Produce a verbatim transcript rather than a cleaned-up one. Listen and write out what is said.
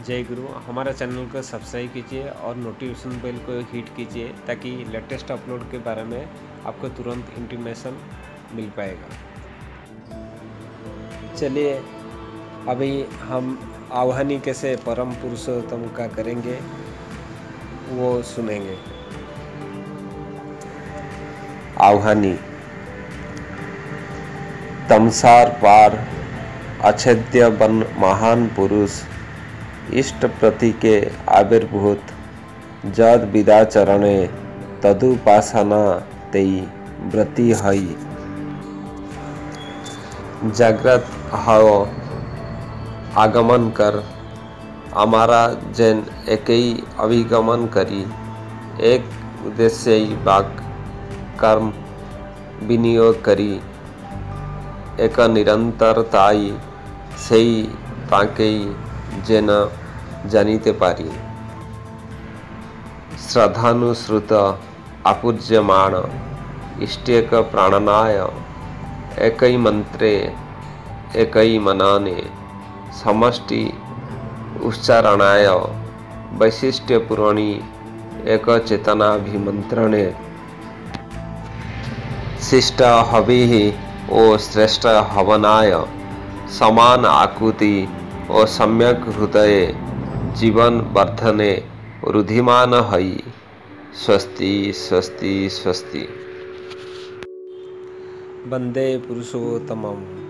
जय गुरु। हमारा चैनल को सब्सक्राइब कीजिए और नोटिफिकेशन बेल को हिट कीजिए ताकि लेटेस्ट अपलोड के बारे में आपको तुरंत इंटीमेशन मिल पाएगा। चलिए अभी हम आवाहनी कैसे परम पुरुषोत्तम का करेंगे वो सुनेंगे। आवाहनी। तमसार पार अछेद्य बन महान पुरुष इष्ट प्रति के आविर्भूत जद विदा चरणे तदुपासना तेई व्रति हई। जागृत हव आगमन कर हमारा जैन एक ही अभिगमन करी एक उद्देश्य बाक कर्म विनियोग करी एक निरंतरताई सेई ताकेई जेन जानीते पारी। श्रद्धानुश्रुत आपूज्यमाण इष्टेक प्राणनाय एकई मंत्रे एकई मनाने समष्टि उच्चारणाय वैशिष्ट्य पुराणी एक चेतनाभिमंत्रणे शिष्ट हवि ओ श्रेष्ठ हवनाय समान आकुति ओ सम्यक हृदय जीवन वर्धने रुधिमान हई। स्वस्ति स्वस्ति स्वस्ति। वंदे पुरुषोत्तमम्।